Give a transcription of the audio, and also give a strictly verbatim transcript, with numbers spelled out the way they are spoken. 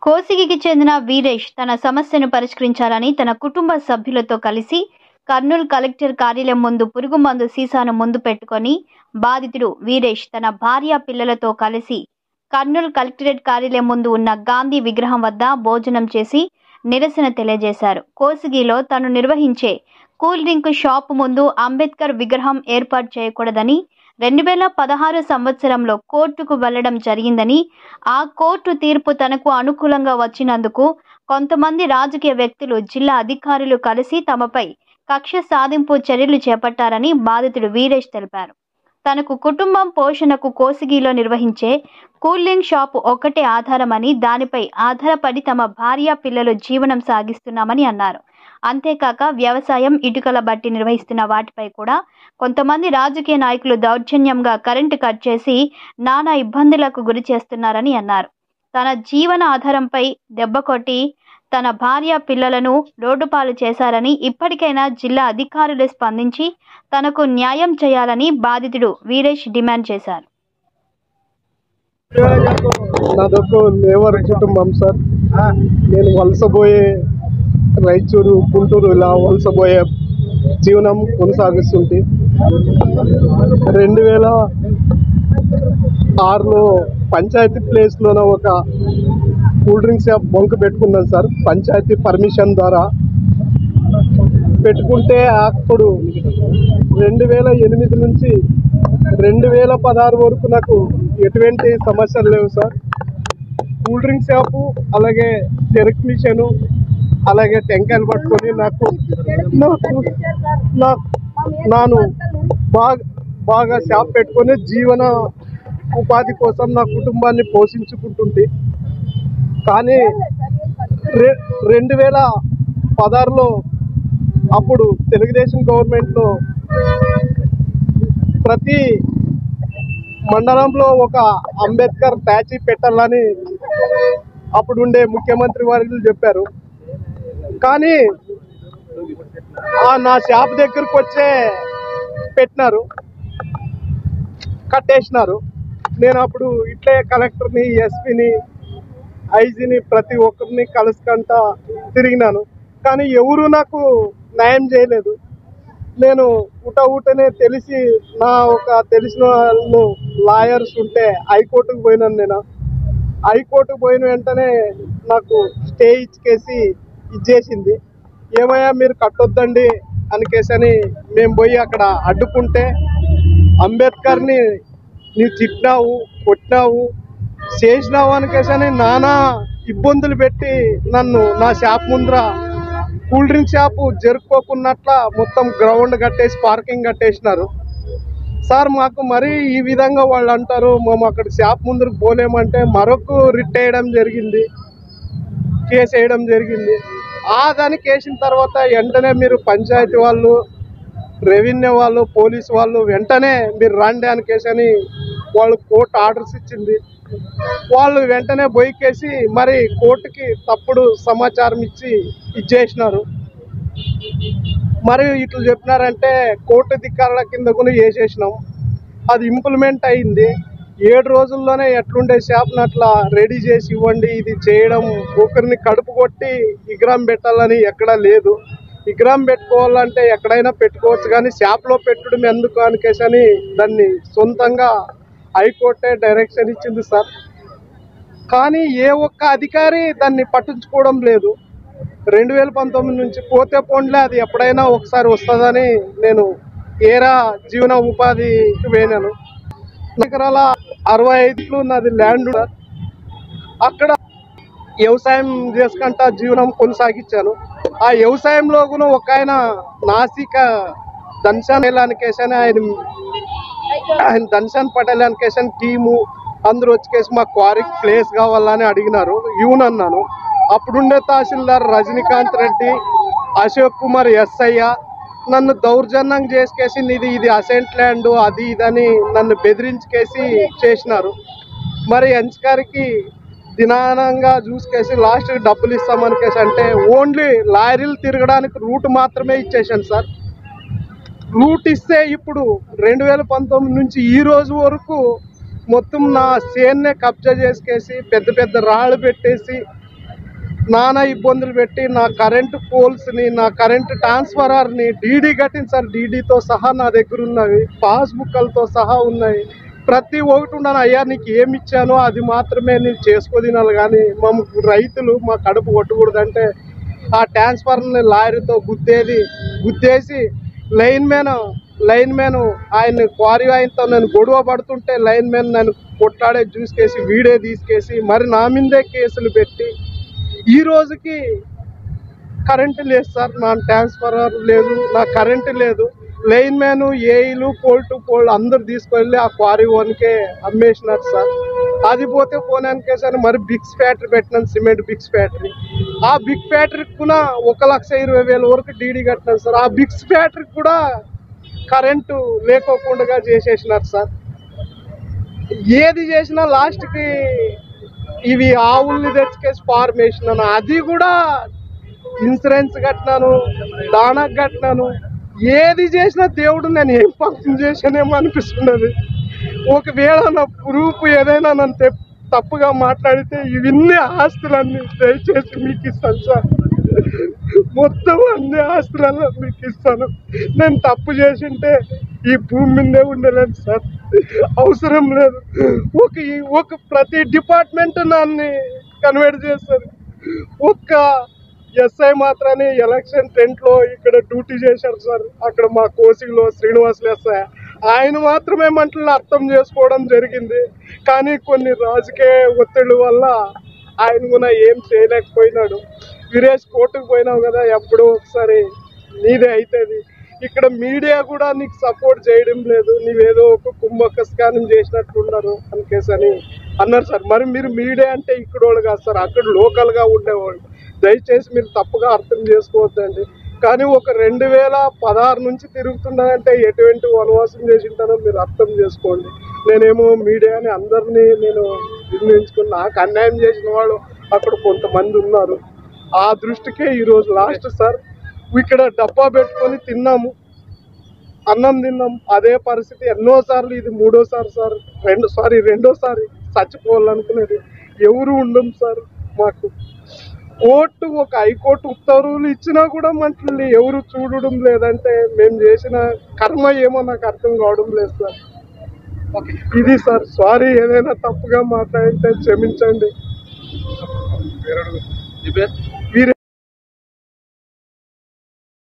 కోసిగికి చెందిన వీరేష్ తన సమస్యను పరిష్కరించాలని తన కుటుంబ సభ్యులతో కలిసి కర్నూలు కలెక్టర్ కార్యాలయం ముందు పురుగుమందు సీసాను ముందు పెట్టుకొని బాధితుడు వీరేష్ తన భార్య పిల్లలతో కలిసి కర్నూలు కలెక్టరేట్ కార్యాలయం ముందు ఉన్న గాంధీ విగ్రహం వద్ద భోజనం చేసి నిరసన తెలియజేశారు. కోసిగిలో తను నిర్వహించే కూల్ డ్రింక్ షాప్ ముందు అంబేద్కర్ విగ్రహం ఏర్పాటు చేయకూడదని రెండు వేల పదహారు సంవత్సరంలో కోర్టుకు వెళ్లడం జరిగిందని, ఆ కోర్టు తీర్పు తనకు అనుకూలంగా వచ్చినందుకు కొంతమంది రాజకీయ వ్యక్తులు, జిల్లా అధికారులు కలిసి తమపై కక్ష సాధింపు చర్యలు చేపట్టారని బాధితుడు వీరేష్ తెలిపారు. తనకు కుటుంబం పోషణకు కోసిగిలో నిర్వహించే కూల్ డ్రింక్ షాపు ఒక్కటే ఆధారమని, దానిపై ఆధారపడి తమ భార్య పిల్లలు జీవనం సాగిస్తున్నామని అన్నారు. అంతేకాక వ్యవసాయం, ఇటుకల బట్టి నిర్వహిస్తున్న వాటిపై కూడా కొంతమంది రాజకీయ నాయకులు దౌర్జన్యంగా కరెంటు కట్ చేసి నానా ఇబ్బందులకు గురి చేస్తున్నారని అన్నారు. తన జీవన ఆధారంపై దెబ్బ కొట్టి తన భార్య పిల్లలను రోడ్డుపాలు చేశారని, ఇప్పటికైనా జిల్లా అధికారులు స్పందించి తనకు న్యాయం చేయాలని బాధితుడు వీరేష్ డిమాండ్ చేశారు. నాదొక లేబర్ కుటుంబం సార్. నేను వలసపోయే రాయచూరు, గుంటూరు ఇలా వలసపోయే జీవనం కొనసాగిస్తుంటే రెండు వేల ఆరులో పంచాయతీ ప్లేస్లోనే ఒక కూల్ డ్రింక్ షాప్ బొంక పెట్టుకున్నాను సార్. పంచాయతీ పర్మిషన్ ద్వారా పెట్టుకుంటే అప్పుడు రెండు వేల ఎనిమిది నుంచి రెండు వేల పదహారు వరకు నాకు ఎటువంటి సమస్యలు లేవు సార్. కూల్ డ్రింక్ షాపు, అలాగే చెరుకు మిషను, అలాగే టెంకాయలు పట్టుకొని నాకు నాకు నాను బాగా బాగా షాప్ పెట్టుకొని జీవన ఉపాధి కోసం నా కుటుంబాన్ని పోషించుకుంటుంటే, కానీ రె రెండు వేల పదహారులో అప్పుడు తెలుగుదేశం గవర్నమెంట్లో ప్రతి మండలంలో ఒక అంబేద్కర్ ప్యాచీ పెట్టాలని అప్పుడు ఉండే ముఖ్యమంత్రి వారు చెప్పారు. కానీ ఆ నా షాప్ దగ్గరకు వచ్చే పెట్టినారు, కట్టేసినారు. నేను అప్పుడు ఇట్లే కలెక్టర్ని, ఎస్పీని, ఐజీని ప్రతి ఒక్కరిని కలుసుకుంటా తిరిగినాను. కానీ ఎవరు నాకు న్యాయం చేయలేదు. నేను ఊట ఊటనే తెలిసి నా ఒక తెలిసిన వాళ్ళు లాయర్స్ ఉంటే హైకోర్టుకు పోయినాను. నేను హైకోర్టుకు పోయిన వెంటనే నాకు స్టే ఇచ్చేసి ఇచ్చేసింది. ఏమయ్యా మీరు కట్టొద్దండి అనికేసని మేము పోయి అక్కడ అడ్డుకుంటే, అంబేద్కర్ని నీవు తిట్టినావు, కొట్టినావు, చేసినావు అనికేసని నానా ఇబ్బందులు పెట్టి నన్ను నా షాప్ ముందర కూల్ డ్రింక్ షాపు జరుపుకోకున్నట్ల మొత్తం గ్రౌండ్ కట్టేసి పార్కింగ్ కట్టేసినారు సార్. మాకు మరీ ఈ విధంగా వాళ్ళు అంటారు, మేము అక్కడ షాప్ ముందరకు పోలేమంటే మరొక రిట్ వేయడం జరిగింది, కేసు వేయడం జరిగింది. ఆ దానికి వేసిన తర్వాత వెంటనే మీరు పంచాయతీ వాళ్ళు, రెవెన్యూ వాళ్ళు, పోలీసు వాళ్ళు వెంటనే మీరు రండి అని కేసని వాళ్ళు కోర్టు ఆర్డర్స్ ఇచ్చింది. వాళ్ళు వెంటనే బొయ్యికేసి మరి కోర్టుకి తప్పుడు సమాచారం ఇచ్చి ఇచ్చేసినారు. మరి ఇట్లా చెప్పినారంటే కోర్టు ధిక్కారాల కింద కూడా వేసేసినాం. అది ఇంప్లిమెంట్ అయింది. ఏడు రోజుల్లోనే ఎట్లుండే షాప్ని అట్లా రెడీ చేసి ఇవ్వండి. ఇది చేయడం ఒకరిని కడుపు కొట్టి విగ్రహం పెట్టాలని ఎక్కడా లేదు. విగ్రహం పెట్టుకోవాలంటే ఎక్కడైనా పెట్టుకోవచ్చు, కానీ షాప్లో పెట్టడం ఎందుకు అనికేసని దాన్ని సొంతంగా హైకోర్టే డైరెక్షన్ ఇచ్చింది సార్. కానీ ఏ ఒక్క అధికారి దాన్ని పట్టించుకోవడం లేదు. రెండు వేల పంతొమ్మిది నుంచి పోతే పోండ్లే, అది ఎప్పుడైనా ఒకసారి వస్తుందని నేను ఏరా జీవన ఉపాధికి పోయినాను. ఎకరాల అరవై ఐదులు నాది ల్యాండ్. అక్కడ వ్యవసాయం చేసుకుంటా జీవనం కొనసాగించాను. ఆ వ్యవసాయంలో కూడా ఒక ఆయన నాసిక ధన్శాన్ అనికేసని ఆయన ఆయన ధన్శాన్ పటేల్ అనికేసని టీము అందరూ వచ్చేసి మా క్వారీకి ప్లేస్ కావాలని అడిగినారు. ఇవ్వనన్నాను. అప్పుడుండే తహసీల్దార్ రజనీకాంత్ రెడ్డి, అశోక్ కుమార్ ఎస్ఐ నన్ను దౌర్జన్యం చేసుకేసి ఇది ఇది అసెంట్ ల్యాండ్ అది ఇదని నన్ను బెదిరించుకేసి చేసినారు. మరి ఎంచకారికి దినానంగా చూసుకేసి లాస్ట్కి డబ్బులు ఇస్తామనికేసి అంటే ఓన్లీ లారీలు తిరగడానికి రూట్ మాత్రమే ఇచ్చేసాను సార్. రూట్ ఇస్తే ఇప్పుడు రెండు వేల పంతొమ్మిది నుంచి ఈ రోజు వరకు మొత్తం నా చేన్నే కబ్జా చేసుకేసి పెద్ద పెద్ద రాళ్ళు పెట్టేసి నానా ఇబ్బందులు పెట్టి నా కరెంటు పోల్స్ని నా కరెంటు ట్రాన్స్ఫరార్ని డీడీ కట్టింది సార్. డీడీతో సహా నా దగ్గర ఉన్నవి, పాస్బుక్లతో సహా ఉన్నాయి. ప్రతి ఒక్కటి ఉన్నాను. అయ్యా నీకు ఏమి ఇచ్చానో అది మాత్రమే నేను చేసుకో తినాలి, కానీ మా రైతులు మా కడుపు కొట్టకూడదంటే ఆ ట్రాన్స్ఫార్మర్ని లారీతో గుద్దేది గుద్దేసి లైన్ మ్యాన్ లైన్ మ్యాన్ ఆయన క్వారీ ఆయనతో నేను గొడవ పడుతుంటే లైన్ మ్యాన్ నన్ను కొట్లాడే చూసుకేసి వీడే తీసుకేసి మరి నా మీదే కేసులు పెట్టి ఈ రోజుకి కరెంటు లేదు సార్. నా ట్రాన్స్ఫార్మర్ లేదు, నా కరెంటు లేదు. లైన్ మ్యాన్ ఏఈలు పోల్ టు పోల్ అందరు తీసుకెళ్ళి ఆ క్వారీ వన్కే అమ్మేసినారు సార్. అది పోతే పోనానికేసారి మరి బిగ్స్ ఫ్యాక్టరీ పెట్టినాను, సిమెంట్ బిగ్స్ ఫ్యాక్టరీ. ఆ బిగ్ ఫ్యాక్టరీకి కూడా ఒక లక్ష ఇరవై వేల వరకు డీడీ కట్టినాను సార్. ఆ బిగ్స్ ఫ్యాక్టరీకి కూడా కరెంటు లేకోకుండా చేసేసినారు సార్. ఏది చేసినా లాస్ట్కి ఇవి ఆవుల్ని తెచ్చుకేసి ఫార్మ్ వేసినాను, అది కూడా ఇన్సూరెన్స్ కట్టినాను, దానాకు కట్టినాను. ఏది చేసినా దేవుడు నేను ఏం పాపం చేశానేమో అనిపిస్తున్నది. ఒకవేళ నా ప్రూఫ్ ఏదైనా నన్ను తప్పుగా మాట్లాడితే ఇవన్నీ ఆస్తులన్నీ దయచేసి మీకు ఇస్తాను సార్. మొత్తం అన్ని ఆస్తులలో మీకు ఇస్తాను. నేను తప్పు చేసింటే ఈ భూమి మీదే ఉండలేను సార్, అవసరం లేదు. ఒక ఒక ప్రతి డిపార్ట్మెంట్ నన్ను కన్వర్ట్ చేస్తారు. ఒక్క ఎస్ఐ మాత్రాన్ని ఎలక్షన్ టెంట్లో ఇక్కడ డ్యూటీ చేశారు సార్. అక్కడ మా కోసిలో శ్రీనివాసులు ఎస్ఐ, ఆయన మాత్రమే మంటలు అర్థం చేసుకోవడం జరిగింది. కానీ కొన్ని రాజకీయ ఒత్తిడి వల్ల ఆయన కూడా ఏం చేయలేకపోయినాడు. వీరేష్ కోర్టుకు పోయినావు కదా, ఎప్పుడో ఒకసారి నీదే అవుతుంది. ఇక్కడ మీడియా కూడా నీకు సపోర్ట్ చేయడం లేదు, నీవేదో ఒక కుంభక స్కానం చేసినట్లున్నారు అనికేసి అని అన్నారు సార్. మరి మీరు మీడియా అంటే ఇక్కడ వాళ్ళు కాదు సార్, అక్కడ లోకల్గా ఉండేవాళ్ళు. దయచేసి మీరు తప్పుగా అర్థం చేసుకోవద్దండి. కానీ ఒక రెండు వేల పదహారు నుంచి తిరుగుతున్నానంటే ఎటువంటి వనవాసం చేసింటానో మీరు అర్థం చేసుకోండి. నేనేమో మీడియాని అందరినీ నేను నిర్ణయించుకుని నాకు అన్యాయం చేసిన వాళ్ళు అక్కడ కొంతమంది ఉన్నారు. ఆ దృష్టికే ఈరోజు లాస్ట్ సార్. ఇక్కడ డబ్బా పెట్టుకొని తిన్నాము, అన్నం తిన్నాం, అదే పరిస్థితి ఎన్నోసార్లు. ఇది మూడోసారి సార్, రెండు సారీ రెండోసారి చచ్చిపోవాలనుకునేది. ఎవరు ఉండం సార్ మాకు. కోర్టు ఒక హైకోర్టు ఉత్తర్వులు ఇచ్చినా కూడా మంటలు ఎవరు చూడడం లేదంటే మేము చేసిన కర్మ ఏమో నాకు అర్థం కావడం లేదు సార్. ఇది సార్, సారీ ఏదైనా తప్పుగా మాట్లాడితే క్షమించండి.